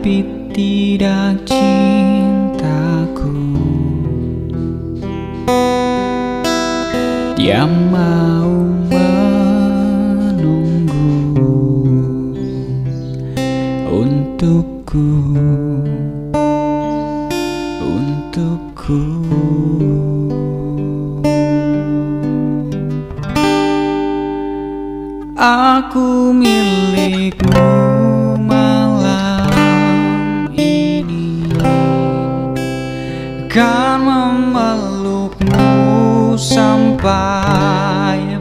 tapi tidak cintaku. Dia mau menunggu untukku, untukku. Aku milikmu malam ini, kan memelukmu sampai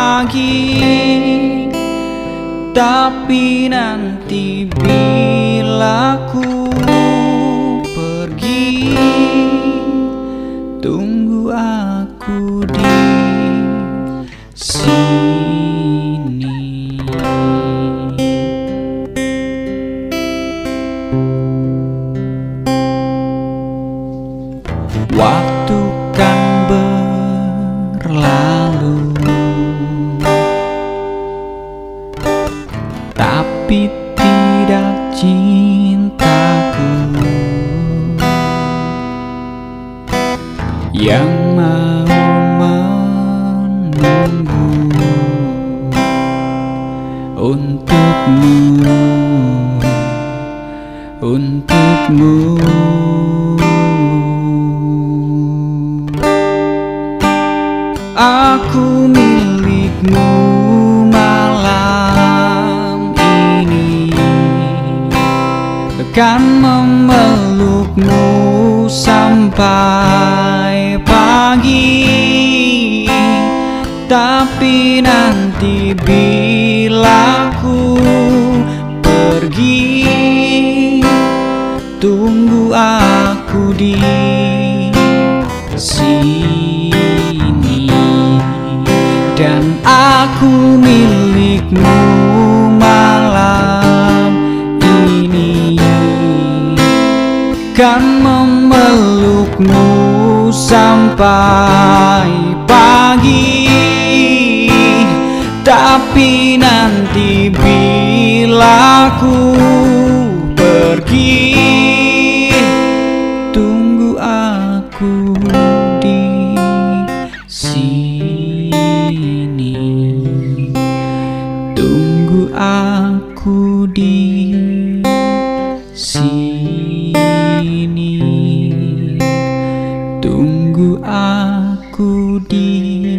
pagi. Tapi nanti bila ku pergi, tunggu aku di sini. Waktu kan berlalu, tapi tidak cintaku yang mau menunggu untukmu, untukmu. Aku milikmu malam ini, kan memelukmu sampai pagi. Tapi nanti bila ku pergi, tunggu aku di sini. Dan aku milikmu malam ini, kan memelukmu sampai pagi. Tapi nanti bila ku pergi, tunggu aku di sini, tunggu aku di sini, tunggu aku di